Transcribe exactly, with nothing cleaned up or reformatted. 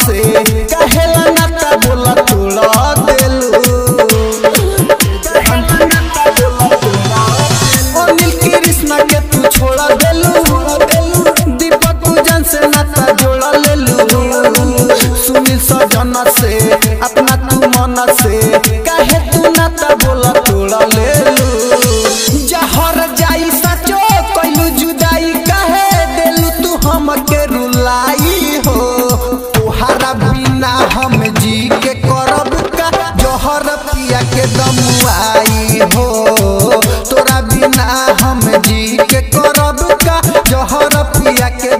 से कहेला नाता बोला तोड़ा देलू अनिल कृष्णा के तू छोड़ा देलू दीपक पूजन से नाता जोड़ा लेलू सुनील सजन से अपना तू मन से कहे तू नाता बोला तोड़ा लेलू जहर जाई सचो कइलू जुदाई कहे देलू तू हमके रुलाई हो तोहरा बिना हम जी के करब का जहर पिया के दमुआई हो तोरा बिना हम जी के करब का जहर पिया के